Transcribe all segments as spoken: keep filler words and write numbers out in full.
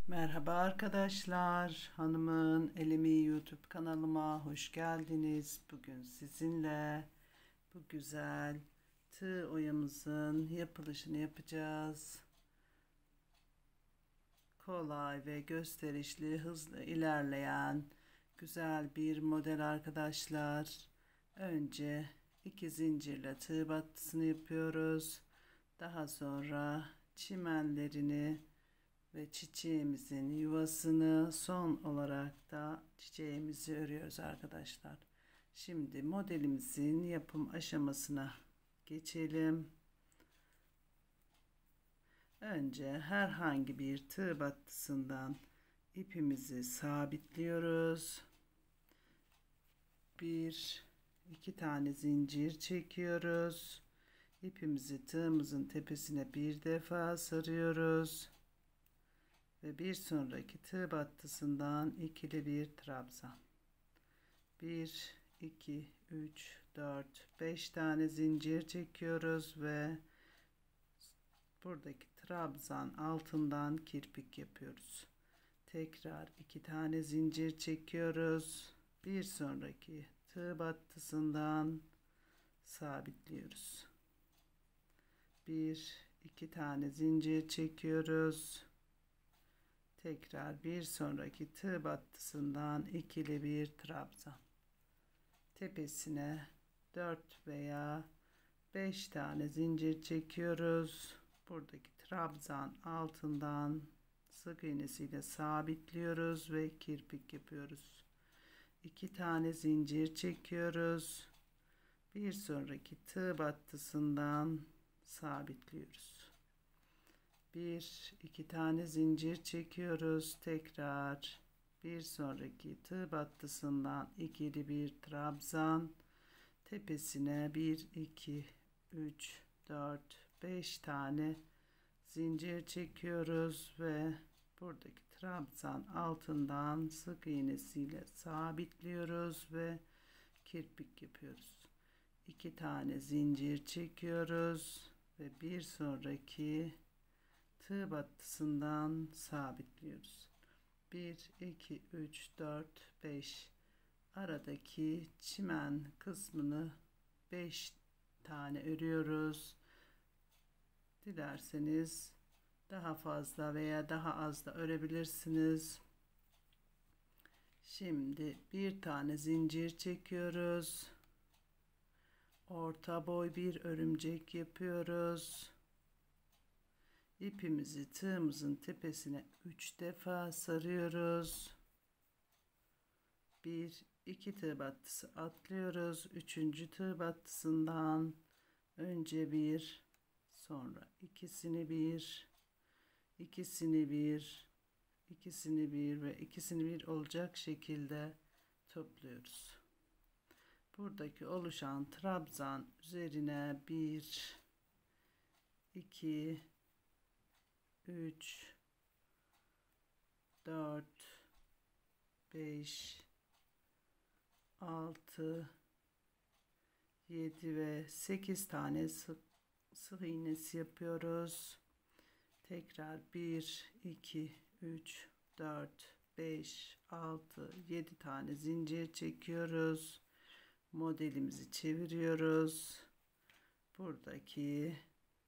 Merhaba arkadaşlar, hanımın elimi YouTube kanalıma hoş geldiniz. Bugün sizinle bu güzel tığ oyamızın yapılışını yapacağız. Kolay ve gösterişli, hızlı ilerleyen güzel bir model arkadaşlar. Önce iki zincirle tığ battısını yapıyoruz. Daha sonra çimenlerini ve çiçeğimizin yuvasını, son olarak da çiçeğimizi örüyoruz arkadaşlar. Şimdi modelimizin yapım aşamasına geçelim. Önce herhangi bir tığ battısından ipimizi sabitliyoruz. Bir iki tane zincir çekiyoruz. İpimizi tığımızın tepesine bir defa sarıyoruz. Ve bir sonraki tığ battısından ikili bir trabzan. bir iki üç dört beş tane zincir çekiyoruz ve buradaki trabzan altından kirpik yapıyoruz. Tekrar iki tane zincir çekiyoruz. Bir sonraki tığ battısından sabitliyoruz. bir iki tane zincir çekiyoruz. Tekrar bir sonraki tığ battısından ikili bir trabzan. Tepesine dört veya beş tane zincir çekiyoruz. Buradaki trabzan altından sık iğnesiyle sabitliyoruz ve kirpik yapıyoruz. iki tane zincir çekiyoruz. Bir sonraki tığ battısından sabitliyoruz. bir iki tane zincir çekiyoruz. Tekrar bir sonraki tığ battısından ikili bir trabzan. Tepesine bir iki üç dört beş tane zincir çekiyoruz ve buradaki trabzan altından sık iğnesiyle sabitliyoruz ve kirpik yapıyoruz. iki tane zincir çekiyoruz ve bir sonraki tığ battısından sabitliyoruz. bir iki üç dört beş aradaki çimen kısmını beş tane örüyoruz. Dilerseniz daha fazla veya daha az da örebilirsiniz. Şimdi bir tane zincir çekiyoruz. Orta boy bir örümcek yapıyoruz. İpimizi tığımızın tepesine üç defa sarıyoruz. bir iki tığ battısı atlıyoruz. üçüncü tığ battısından önce bir, sonra ikisini bir, ikisini bir, ikisini bir ve ikisini bir olacak şekilde topluyoruz. Buradaki oluşan trabzan üzerine bir, iki, üç, dört, beş, altı, yedi ve sekiz tane sık, sık iğnesi yapıyoruz. Tekrar bir, iki, üç, dört, beş, altı, yedi tane zincir çekiyoruz. Modelimizi çeviriyoruz. Buradaki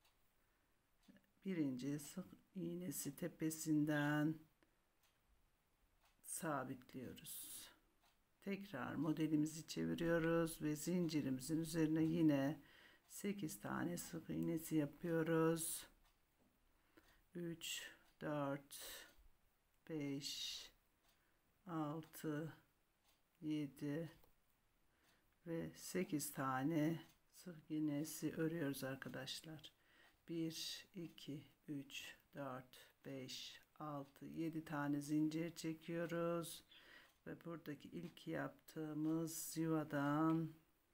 birinci sık iğnesi tepesinden sabitliyoruz. Tekrar modelimizi çeviriyoruz ve zincirimizin üzerine yine sekiz tane sık iğnesi yapıyoruz. üç, dört, beş, altı, yedi ve sekiz tane sık iğnesi örüyoruz arkadaşlar. bir iki üç dört beş altı yedi tane zincir çekiyoruz ve buradaki ilk yaptığımız yuvadan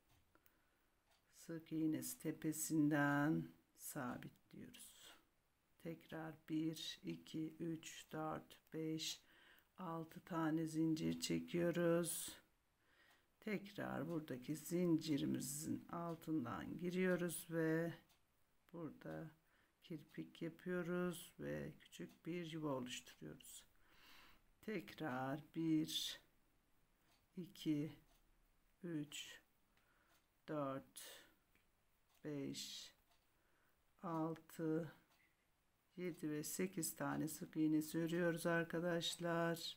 sık iğnesi tepesinden sabitliyoruz. Tekrar bir iki üç dört beş altı tane zincir çekiyoruz. Tekrar buradaki zincirimizin altından giriyoruz ve burada kirpik yapıyoruz ve küçük bir yuva oluşturuyoruz. Tekrar bir, iki, üç, dört, beş, altı, yedi ve sekiz tane sık iğne örüyoruz arkadaşlar.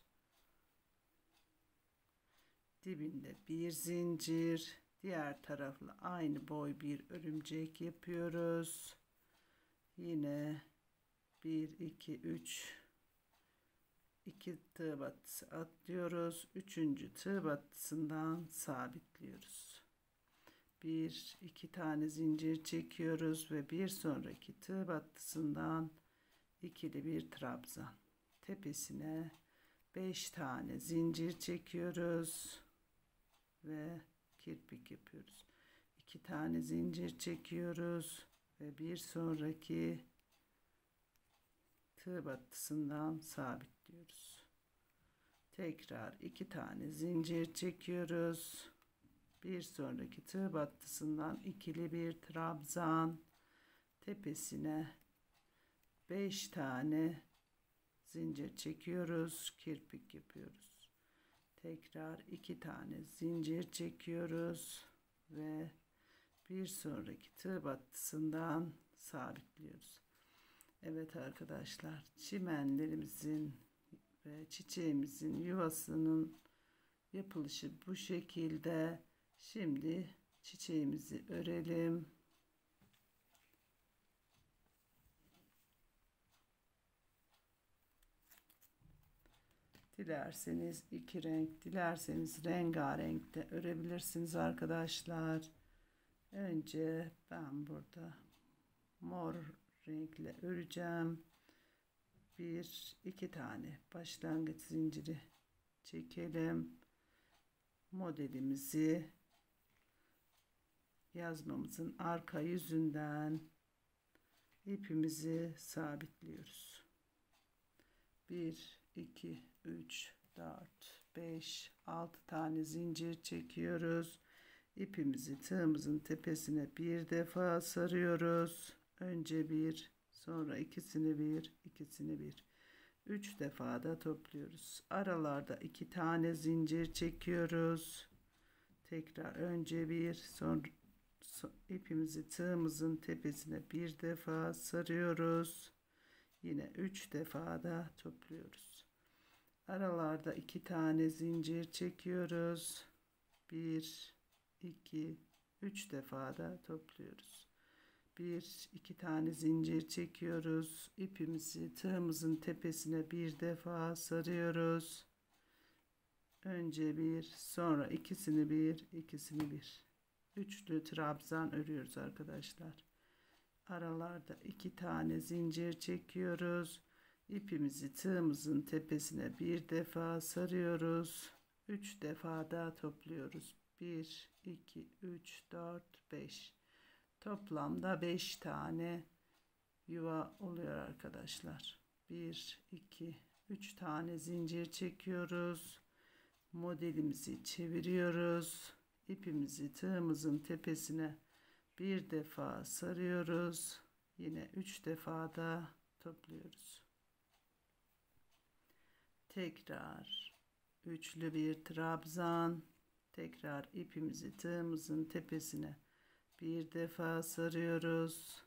Dibinde bir zincir, diğer tarafla aynı boy bir örümcek yapıyoruz. Yine bir, iki, üç, iki tığ battısı atlıyoruz. Üçüncü tığ battısından sabitliyoruz. Bir, iki tane zincir çekiyoruz ve bir sonraki tığ battısından ikili bir trabzan. Tepesine beş tane zincir çekiyoruz ve kirpik yapıyoruz. iki tane zincir çekiyoruz ve bir sonraki tığ battısından sabitliyoruz. Tekrar iki tane zincir çekiyoruz. Bir sonraki tığ battısından ikili bir trabzan. Tepesine beş tane zincir çekiyoruz, kirpik yapıyoruz. Tekrar iki tane zincir çekiyoruz ve bir sonraki tığ battısından sabitliyoruz. Evet arkadaşlar, çimenlerimizin ve çiçeğimizin yuvasının yapılışı bu şekilde. Şimdi çiçeğimizi örelim. Dilerseniz iki renk, dilerseniz rengarenk de örebilirsiniz arkadaşlar. Önce ben burada mor renkle öreceğim. Bir, iki tane başlangıç zinciri çekelim. Modelimizi yazmamızın arka yüzünden ipimizi sabitliyoruz. bir, iki, üç, dört, beş, altı tane zincir çekiyoruz. İpimizi tığımızın tepesine bir defa sarıyoruz. Önce bir, sonra ikisini bir, ikisini bir. Üç defa da topluyoruz. Aralarda iki tane zincir çekiyoruz. Tekrar önce bir, sonra ipimizi tığımızın tepesine bir defa sarıyoruz. Yine üç defa da topluyoruz. Aralarda iki tane zincir çekiyoruz. bir, iki, üç defa da topluyoruz. bir, iki tane zincir çekiyoruz. İpimizi tığımızın tepesine bir defa sarıyoruz. Önce bir, sonra ikisini bir, ikisini bir. Üçlü trabzan örüyoruz arkadaşlar. Aralarda iki tane zincir çekiyoruz. İpimizi tığımızın tepesine bir defa sarıyoruz. Üç defa da topluyoruz. bir, iki, üç, dört, beş. Toplamda beş tane yuva oluyor arkadaşlar. bir, iki, üç tane zincir çekiyoruz. Modelimizi çeviriyoruz. İpimizi tığımızın tepesine bir defa sarıyoruz. Yine üç defa da topluyoruz. Tekrar üçlü bir trabzan. Tekrar ipimizi tığımızın tepesine bir defa sarıyoruz.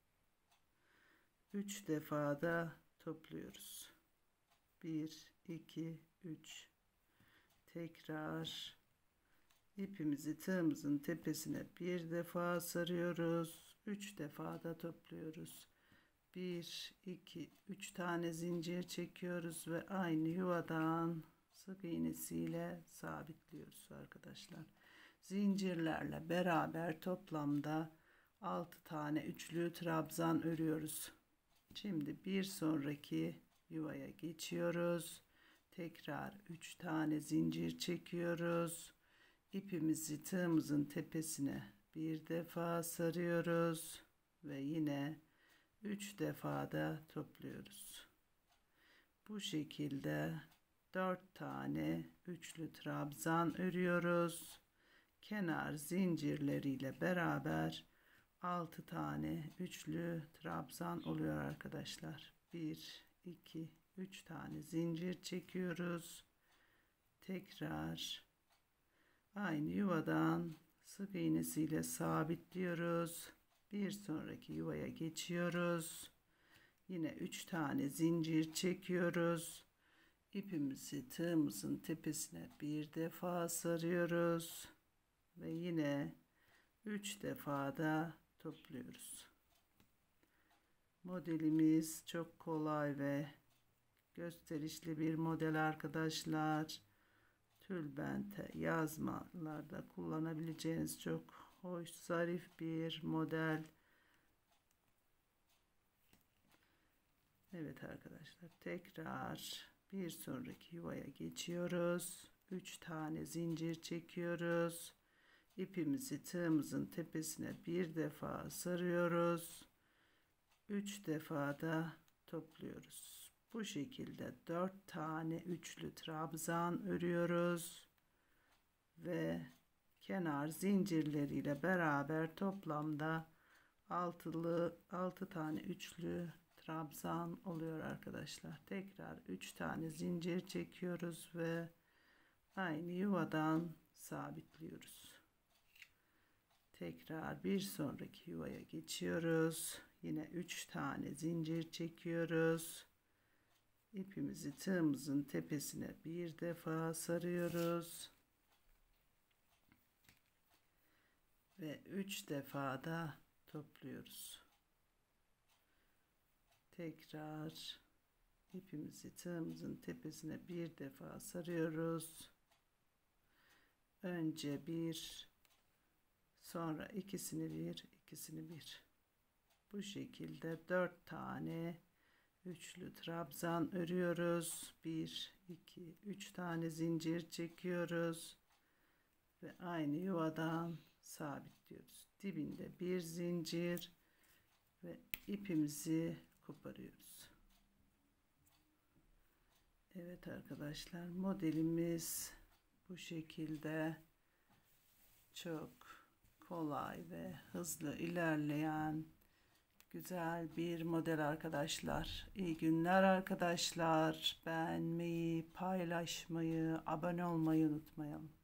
Üç defa da topluyoruz. bir, iki, üç. Tekrar ipimizi tığımızın tepesine bir defa sarıyoruz. Üç defa da topluyoruz. bir, iki, üç tane zincir çekiyoruz ve aynı yuvadan sık iğnesiyle sabitliyoruz arkadaşlar. Zincirlerle beraber toplamda altı tane üçlü trabzan örüyoruz. Şimdi bir sonraki yuvaya geçiyoruz. Tekrar üç tane zincir çekiyoruz. İpimizi tığımızın tepesine bir defa sarıyoruz ve yine üç defa da topluyoruz. Bu şekilde dört tane üçlü trabzan örüyoruz. Kenar zincirleriyle beraber altı tane üçlü trabzan oluyor arkadaşlar. bir, iki, üç tane zincir çekiyoruz. Tekrar aynı yuvadan sık iğnesiyle sabitliyoruz. Bir sonraki yuvaya geçiyoruz. Yine üç tane zincir çekiyoruz. İpimizi tığımızın tepesine bir defa sarıyoruz ve yine üç defa da topluyoruz. Modelimiz çok kolay ve gösterişli bir model arkadaşlar. Tülbente, yazmalarda kullanabileceğiniz çok hoş, zarif bir model. Evet arkadaşlar, tekrar bir sonraki yuvaya geçiyoruz. üç tane zincir çekiyoruz. İpimizi tığımızın tepesine bir defa sarıyoruz. üç defa da topluyoruz. Bu şekilde dört tane üçlü trabzan örüyoruz ve kenar zincirleriyle beraber toplamda altılı altı tane üçlü trabzan oluyor arkadaşlar. Tekrar üç tane zincir çekiyoruz ve aynı yuvadan sabitliyoruz. Tekrar bir sonraki yuvaya geçiyoruz. Yine üç tane zincir çekiyoruz. İpimizi tığımızın tepesine bir defa sarıyoruz. Ve üç defa da topluyoruz. Tekrar ipimizi tığımızın tepesine bir defa sarıyoruz. Önce bir, sonra ikisini bir, ikisini bir. Bu şekilde dört tane üçlü trabzan örüyoruz. bir, iki, üç tane zincir çekiyoruz ve aynı yuvadan sabitliyoruz. Dibinde bir zincir ve ipimizi koparıyoruz. Evet arkadaşlar, modelimiz bu şekilde çok kolay ve hızlı ilerleyen güzel bir model arkadaşlar. İyi günler arkadaşlar. Beğenmeyi, paylaşmayı, abone olmayı unutmayalım.